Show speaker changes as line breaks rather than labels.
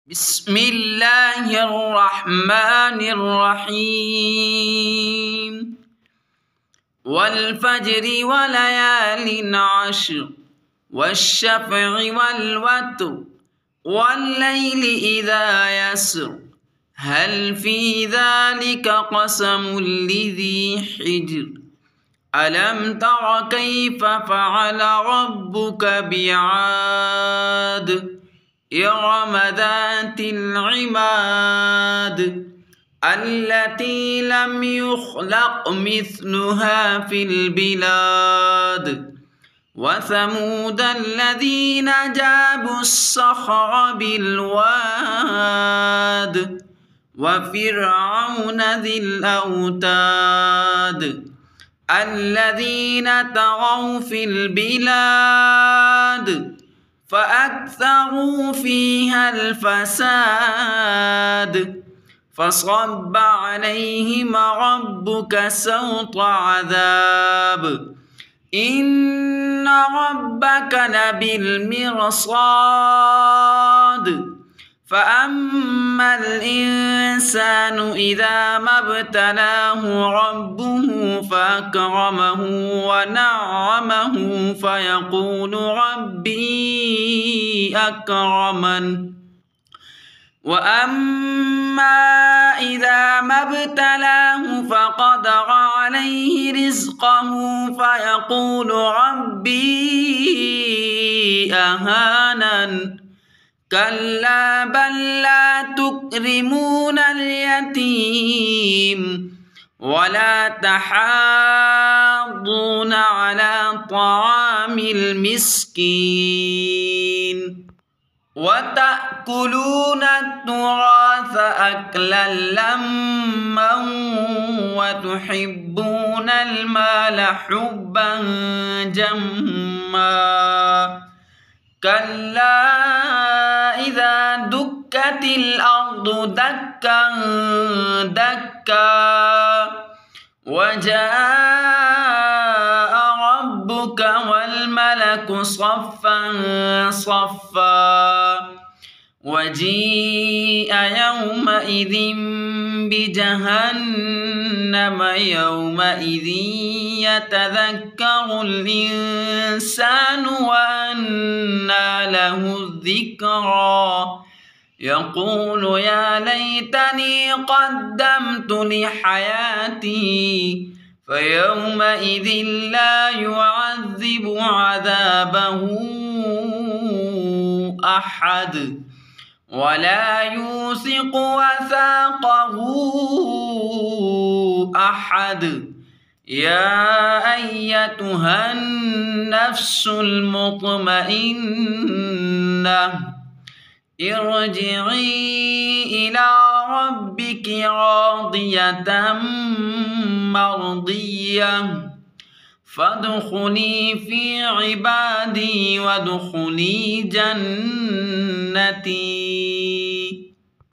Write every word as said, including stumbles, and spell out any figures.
بسم الله الرحمن الرحيم والفجر وليال عشر والشفع والوتر والليل إذا يسر هل في ذلك قسم لذي حجر ألم تر كيف فعل ربك بعاد إرم ذات العماد التي لم يخلق مثلها في البلاد وثمود الذين جابوا الصخر بالواد وفرعون ذي الأوتاد الذين طغوا في البلاد فأكثروا فيها الفساد فصب عليهم ربك سوط عذاب إن ربك لبالمرصاد فأما الإنسان إذا ما ابتلاه ربه فأكرمه ونعمه فيقول ربي أكرمن وأما إذا ما ابتلاه فقدر عليه رزقه فيقول ربي أهانن كلا بل لا تكرمون اليتيم ولا تحاضون على طعام المسكين وتأكلون التراث أكلا لما وتحبون المال حبا جما كلا إذا دكت الأرض دكا دكا وجاء ربك والملك صفا صفا وجيء يومئذ بجهنم يومئذ يتذكر الإنسان وأنى له الذكرى يقول يا ليتني قدمت لحياتي فيومئذ لا يعذب عذابه أحد ولا يوثق وثاقه أحد يا أيتها النفس المطمئنة ارجعي إلى ربك راضية مرضية فادخلي في عبادي وادخلي جنتي.